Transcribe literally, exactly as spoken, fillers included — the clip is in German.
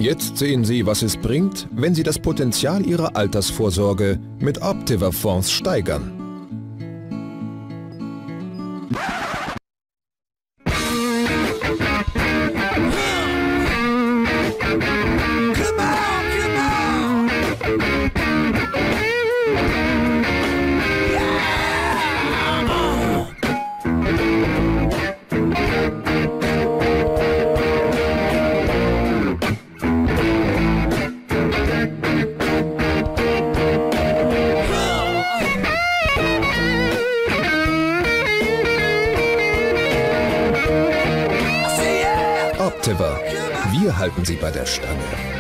Jetzt sehen Sie, was es bringt, wenn Sie das Potenzial Ihrer Altersvorsorge mit Optiva-Fonds steigern. Optiva. Wir halten Sie bei der Stange.